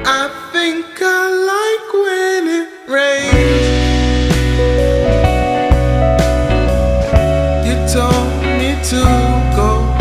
I think I like when it rains. You told me to